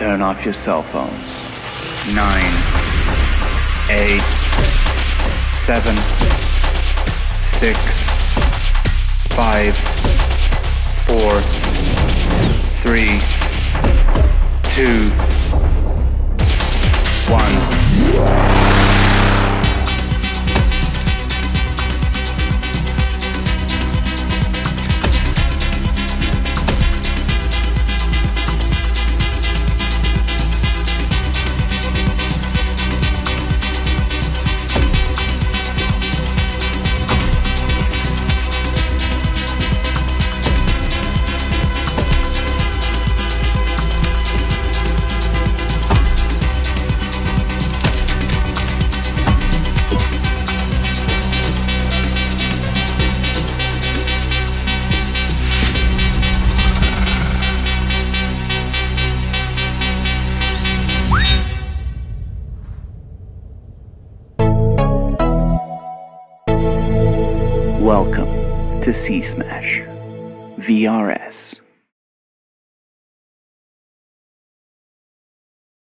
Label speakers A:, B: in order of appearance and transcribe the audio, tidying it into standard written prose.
A: turn off your cell phones. 9, 8, 7, 6, 5, 4, 3, 2, 1. Welcome to C-Smash VRS.